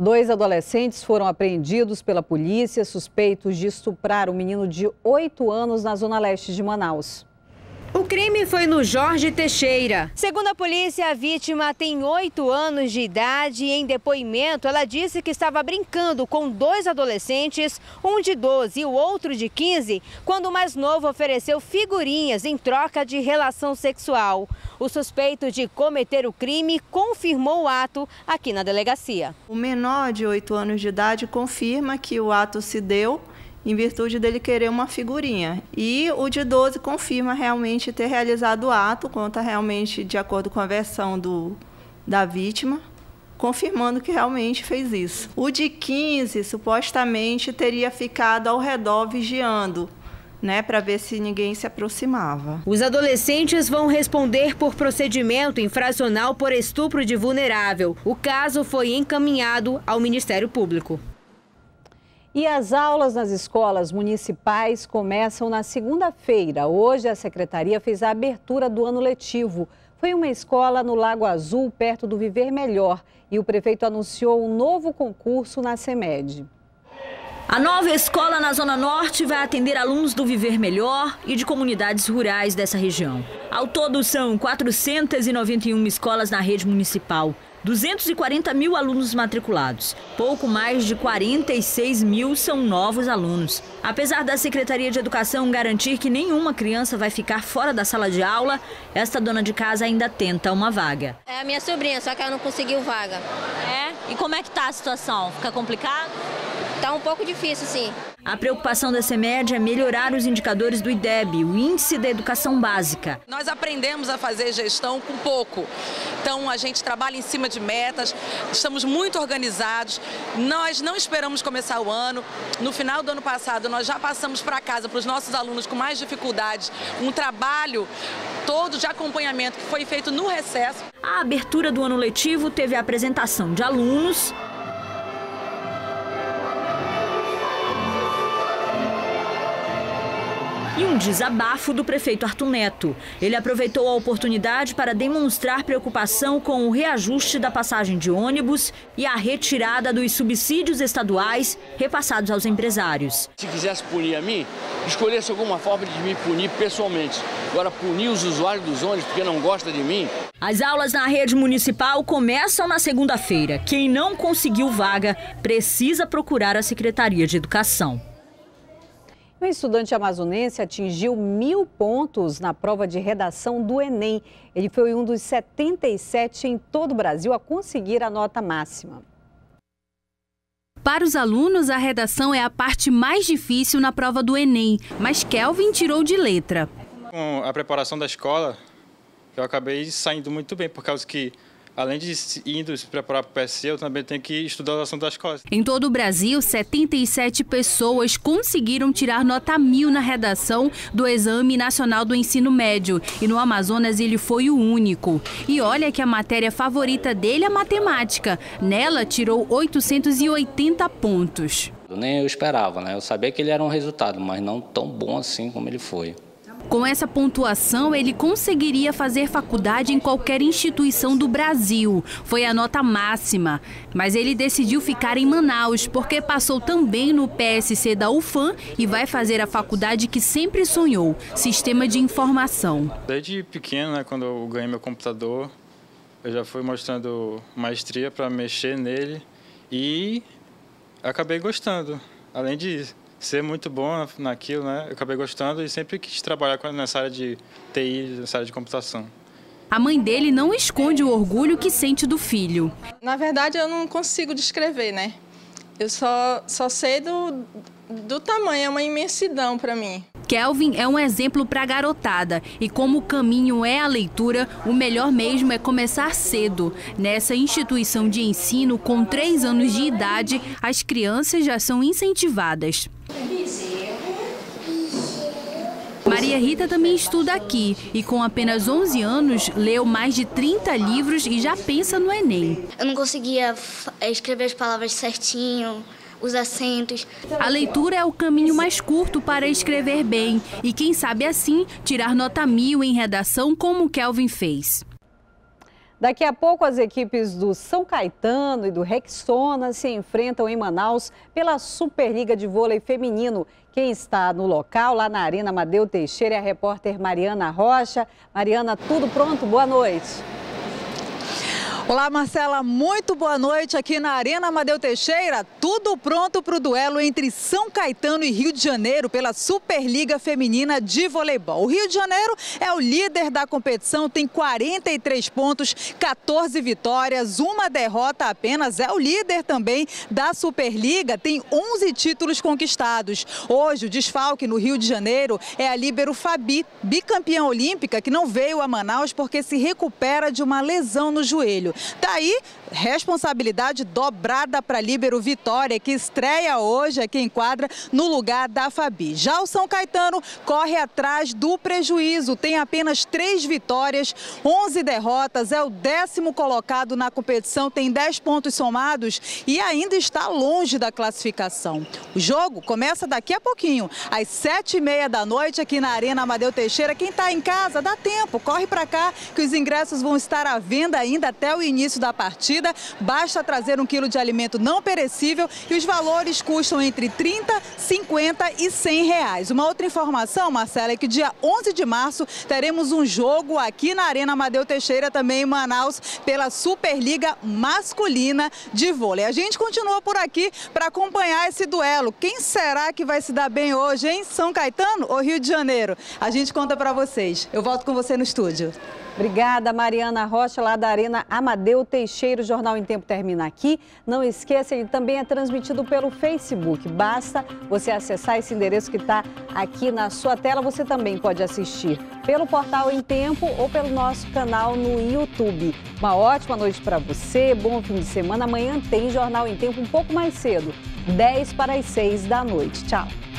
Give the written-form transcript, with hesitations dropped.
2 adolescentes foram apreendidos pela polícia, suspeitos de estuprar um menino de 8 anos na zona leste de Manaus. O crime foi no Jorge Teixeira. Segundo a polícia, a vítima tem 8 anos de idade e em depoimento ela disse que estava brincando com 2 adolescentes, um de 12 e o outro de 15, quando o mais novo ofereceu figurinhas em troca de relação sexual. O suspeito de cometer o crime confirmou o ato aqui na delegacia. O menor de 8 anos de idade confirma que o ato se deu em virtude dele querer uma figurinha. E o de 12 confirma realmente ter realizado o ato, conta realmente de acordo com a versão da vítima, confirmando que realmente fez isso. O de 15 supostamente teria ficado ao redor vigiando, para ver se ninguém se aproximava. Os adolescentes vão responder por procedimento infracional por estupro de vulnerável. O caso foi encaminhado ao Ministério Público. E as aulas nas escolas municipais começam na segunda-feira. Hoje a secretaria fez a abertura do ano letivo. Foi uma escola no Lago Azul, perto do Viver Melhor. E o prefeito anunciou um novo concurso na CEMED. A nova escola na Zona Norte vai atender alunos do Viver Melhor e de comunidades rurais dessa região. Ao todo são 491 escolas na rede municipal. 240 mil alunos matriculados. Pouco mais de 46 mil são novos alunos. Apesar da Secretaria de Educação garantir que nenhuma criança vai ficar fora da sala de aula, esta dona de casa ainda tenta uma vaga. É a minha sobrinha, só que ela não conseguiu vaga. É? E como é que tá a situação? Fica complicado? Tá um pouco difícil, sim. A preocupação da CEMED é melhorar os indicadores do IDEB, o Índice da Educação Básica. Nós aprendemos a fazer gestão com pouco. Então, a gente trabalha em cima de metas, estamos muito organizados. Nós não esperamos começar o ano. No final do ano passado, nós já passamos para casa, para os nossos alunos com mais dificuldades, um trabalho todo de acompanhamento que foi feito no recesso. A abertura do ano letivo teve a apresentação de alunos e um desabafo do prefeito Arthur Neto. Ele aproveitou a oportunidade para demonstrar preocupação com o reajuste da passagem de ônibus e a retirada dos subsídios estaduais repassados aos empresários. Se quisesse punir a mim, escolhesse alguma forma de me punir pessoalmente. Agora, punir os usuários dos ônibus porque não gosta de mim. As aulas na rede municipal começam na segunda-feira. Quem não conseguiu vaga precisa procurar a Secretaria de Educação. Um estudante amazonense atingiu 1.000 pontos na prova de redação do Enem. Ele foi um dos 77 em todo o Brasil a conseguir a nota máxima. Para os alunos, a redação é a parte mais difícil na prova do Enem, mas Kelvin tirou de letra. Com a preparação da escola, eu acabei saindo muito bem, por causa que, além de indo se preparar para o PSC, eu também tenho que estudar o assunto da escola. Em todo o Brasil, 77 pessoas conseguiram tirar nota 1000 na redação do Exame Nacional do Ensino Médio. E no Amazonas ele foi o único. E olha que a matéria favorita dele é matemática. Nela, tirou 880 pontos. Nem eu esperava, né? Eu sabia que ele era um resultado, mas não tão bom assim como ele foi. Com essa pontuação, ele conseguiria fazer faculdade em qualquer instituição do Brasil. Foi a nota máxima. Mas ele decidiu ficar em Manaus, porque passou também no PSC da UFAM e vai fazer a faculdade que sempre sonhou, Sistema de Informação. Desde pequeno, quando eu ganhei meu computador, eu já fui mostrando maestria para mexer nele e acabei gostando, além de ser muito bom naquilo, eu acabei gostando e sempre quis trabalhar nessa área de TI, nessa área de computação. A mãe dele não esconde o orgulho que sente do filho. Na verdade, eu não consigo descrever, Eu só sei do tamanho, é uma imensidão para mim. Kelvin é um exemplo para a garotada e como o caminho é a leitura, o melhor mesmo é começar cedo. Nessa instituição de ensino, com 3 anos de idade, as crianças já são incentivadas. Maria Rita também estuda aqui e com apenas 11 anos leu mais de 30 livros e já pensa no Enem. Eu não conseguia escrever as palavras certinho, os acentos. A leitura é o caminho mais curto para escrever bem e quem sabe assim tirar nota 1000 em redação como Kelvin fez. Daqui a pouco, as equipes do São Caetano e do Rexona se enfrentam em Manaus pela Superliga de Vôlei Feminino. Quem está no local, lá na Arena Amadeu Teixeira, é a repórter Mariana Rocha. Mariana, tudo pronto? Boa noite. Olá, Marcela, muito boa noite aqui na Arena Amadeu Teixeira. Tudo pronto para o duelo entre São Caetano e Rio de Janeiro pela Superliga Feminina de Voleibol. O Rio de Janeiro é o líder da competição, tem 43 pontos, 14 vitórias, uma derrota apenas. É o líder também da Superliga, tem 11 títulos conquistados. Hoje, o desfalque no Rio de Janeiro é a líbero Fabi, bicampeã olímpica, que não veio a Manaus porque se recupera de uma lesão no joelho. Daí, responsabilidade dobrada para a líbero Vitória, que estreia hoje aqui em quadra no lugar da Fabi. Já o São Caetano corre atrás do prejuízo, tem apenas 3 vitórias, 11 derrotas, é o 10º colocado na competição, tem 10 pontos somados e ainda está longe da classificação. O jogo começa daqui a pouquinho, às 7h30 da noite aqui na Arena Amadeu Teixeira. Quem está em casa, dá tempo, corre para cá que os ingressos vão estar à venda ainda até o início da partida. Basta trazer 1 quilo de alimento não perecível e os valores custam entre R$30, R$50 e R$100. Uma outra informação, Marcela, é que dia 11 de março teremos um jogo aqui na Arena Amadeu Teixeira, também em Manaus, pela Superliga Masculina de Vôlei. A gente continua por aqui para acompanhar esse duelo. Quem será que vai se dar bem hoje, hein? São Caetano ou Rio de Janeiro? A gente conta para vocês. Eu volto com você no estúdio. Obrigada, Mariana Rocha, lá da Arena Amadeu Teixeira. O Jornal em Tempo termina aqui. Não esqueça, ele também é transmitido pelo Facebook. Basta você acessar esse endereço que está aqui na sua tela. Você também pode assistir pelo portal Em Tempo ou pelo nosso canal no YouTube. Uma ótima noite para você, bom fim de semana. Amanhã tem Jornal em Tempo um pouco mais cedo, 5:50 da noite. Tchau.